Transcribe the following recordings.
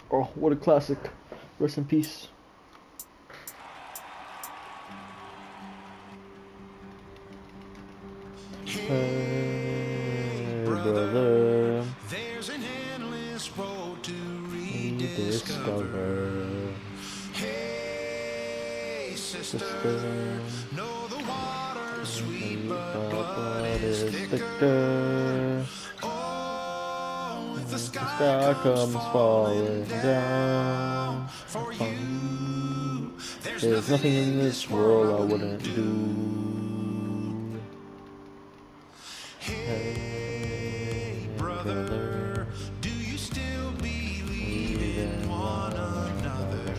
Oh, what a classic. Rest in peace. Hey, brother. There's an endless road to Rediscover. Hey, sister, know the water's sweet, but blood is thicker. Oh, if the sky Comes comes falling falling down down for you, there's nothing in this world I wouldn't do. Hey, brother, do you still believe in one another?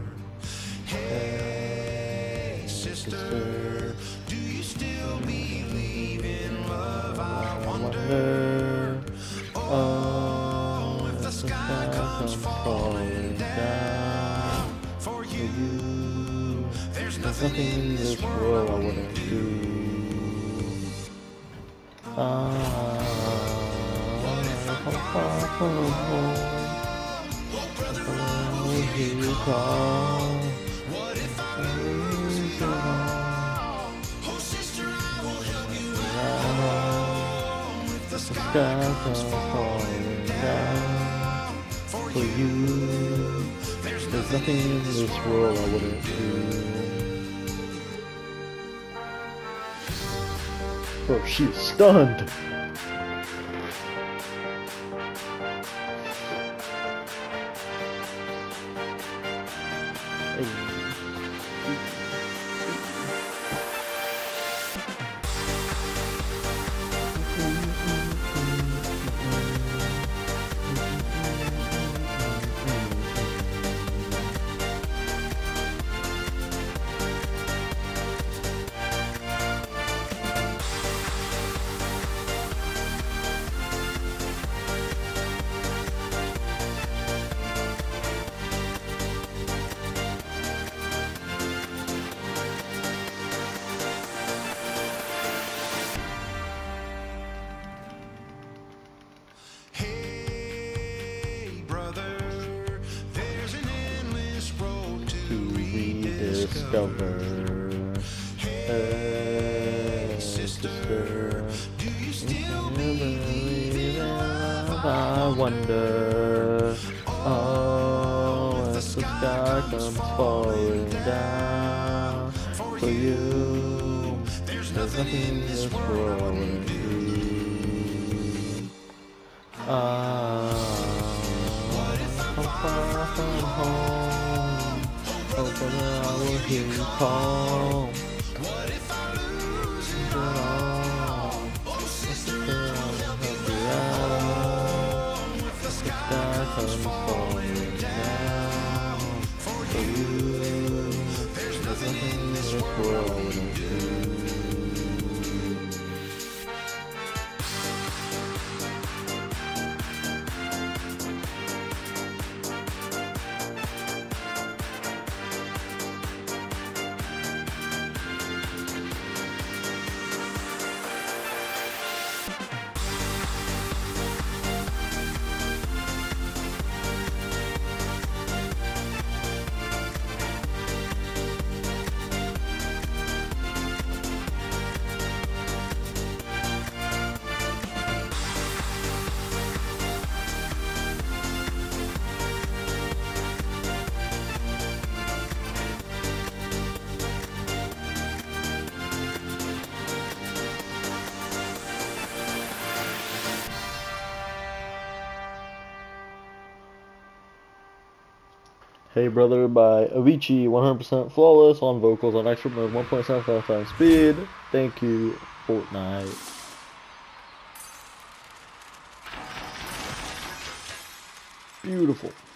Hey, sister, do you still believe in love? I wonder. Oh, if the sky comes falling down for you, there's nothing in this world I wouldn't do. What if I'm far from home? Oh, brother, I will hear you call. What if I lose it all? Oh, sister, I will help you out. If the sky comes falling down for you, there's nothing in this world I wouldn't do. Bro, she's stunned. Rediscover. Hey, sister, do you still believe in love? I wonder. Oh, if the sky comes falling down for you, there's nothing in this world I wouldn't do. I'm far from home. Oh, brother, I will hear you call. What if I lose it all? Oh, sister, I'll help you out. If the sky comes falling down for you, there's nothing in this world I wouldn't do. Hey Brother by Avicii, 100% flawless on vocals on extra mode, 1.75 times speed. Thank you, Fortnite. Beautiful.